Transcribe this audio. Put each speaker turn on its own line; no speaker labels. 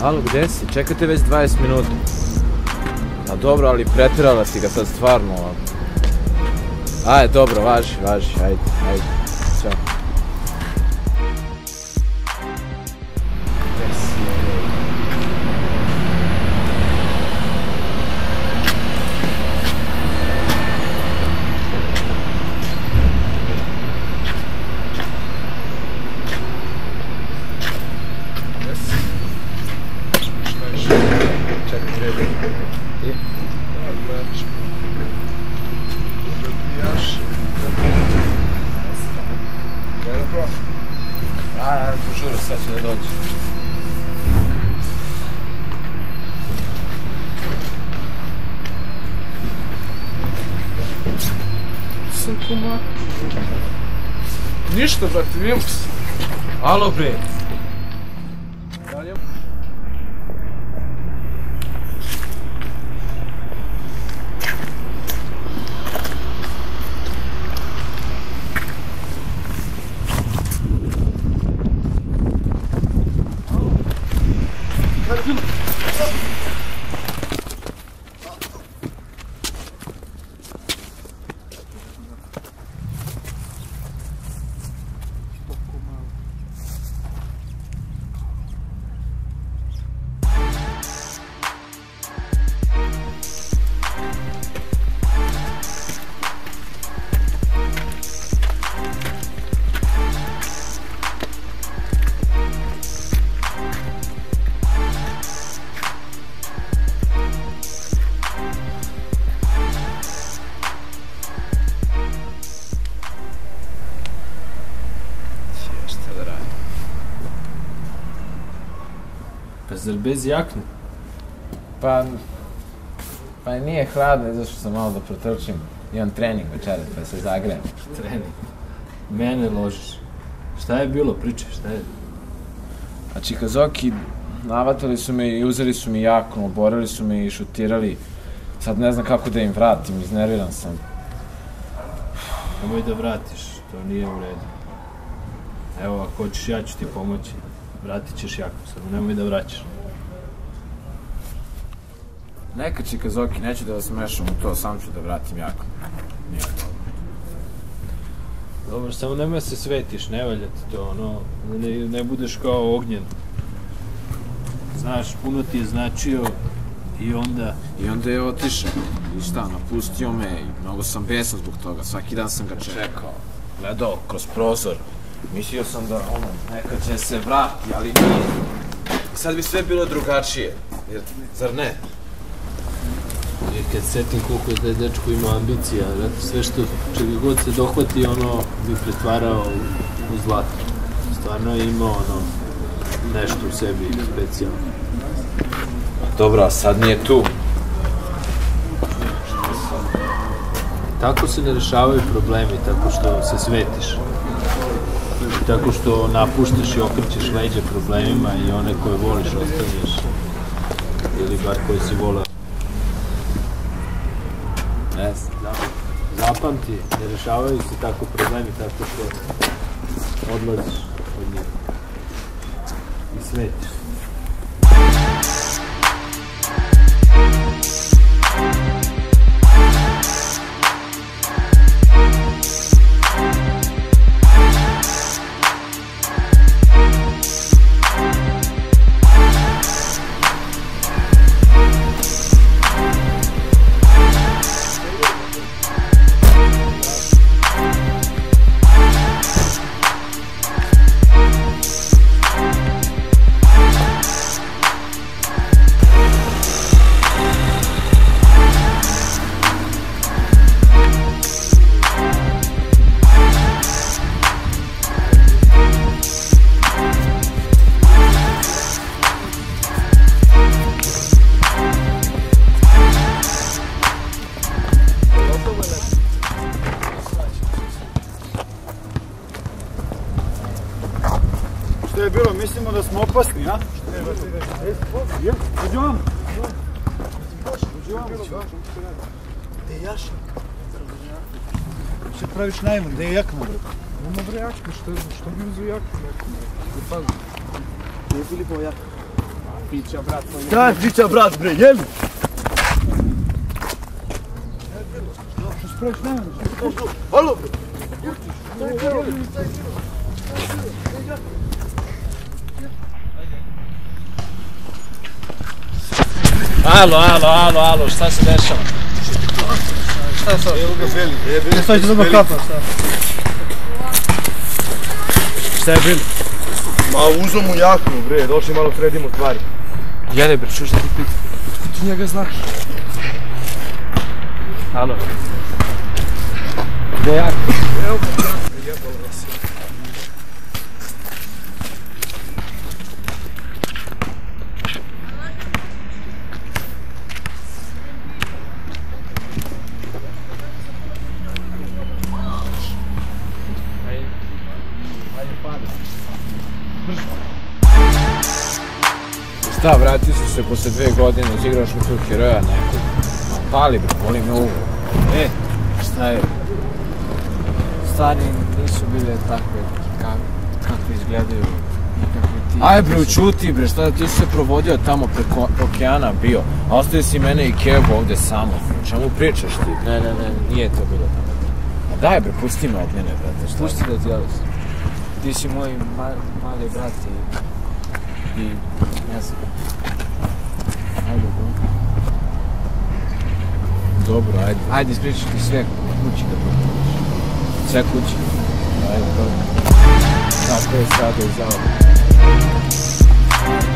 Alo, gde si? Čekate već 20 minuta. A dobro, ali pretirala si ga sad stvarno ovako. Ajde, dobro, važi, ajde. Ćao. Požuri, sad će da dođe.
Sam kuma. Ništa, brate, nijemo se.
Alo, bre.
Pa zar bez jakne?
Pa nije hladno, izašao sam malo da protrčim. Imam trening večeras, pa se zagrejem.
Trening? Mene ložiš. Šta je bilo? Pričaj, šta je?
A Čikazoki navatali su me i uzeli su mi jaknu, oborili su me i šutirali. Sad ne znam kako da im vratim, iznerviran sam.
Nemoj da vratiš, to nije u redu. Evo, ako hoćeš, ja ću ti pomoći. Vratit ćeš jaknu, samo nemoj da vraćaš.
Neka Čikazoki, neću da vas mešam u to, sam ću da vratim jaknu. Nije problem.
Dobro, samo nemoj se svetiš, ne valja ti to, ono, ne budeš kao ognjen. Znaš, puno ti je značio i onda...
I onda je otišao. I šta, napustio me i mnogo sam besan zbog toga. Svaki dan sam ga čekao. Gledao kroz prozor. Mislio sam da, nekad će se vrati, ali nije. I sad bi sve bilo drugačije. Jer, zar ne?
I kad setim koliko je taj dečko imao ambicija, sve što, čega god se dohvati, ono bi pretvarao u zlato. Stvarno je imao, nešto u sebi specijalno.
Dobro, a sad nije tu.
Tako se ne rešavaju problemi, tako što se svetiš. Tako što napuštaš i okrećeš leđa problemima i one koje voliš ostavljaš. Ili bar koje si voleo. Zapamti, ne rešavaju se tako problemi, tako što odlaziš od njih i svetiš.
Što je bilo, mislimo da smo opasni, a? Uđi vam. Gde je Jaša? Što praviš najman, gde je jakna?
Nema bre jakne, što bi uzu jakne?
Gde je Filipova jakna?
priča, brat tvoj.
Kaj priča brat bre, jeli?
Što sproći nema?
Halo!
Alo, šta se dešava?
Šta je sad?
Evo ga Beli.
Šta je dobro kapa, šta?
Šta je Beli? Ma uzo mu jaknu bre, došli malo sredimo stvari.
Jeli bre, čuš da ti pitam?
Ti njega znaš.
Alo. Gde jak?
Evo ga, jebalo vas.
Šta, vrati su se posle 2 godine, izigraš mi tu heroja nekog. Pali bre, boli me uvo.
Šta je? Stvari nisu bile takve kakve izgledaju i kakve ti...
Aj bre, učuti bre, šta ti si se provodio tamo preko okeana bio, a ostaje si mene i Kevu ovde samo. O čemu pričaš ti?
Ne, nije to bilo tako.
A daj bre, pusti me od mene, brate, šta?
Pusti da ti odnosim. Ti si moj mali brat i ne znam. Ajde, bro.
Dobro, ajde.
Ajde, ispričaš ti sve kući kad pokušiš.
Sve kući. Ajde, dobro. Tako je sada i za ovo.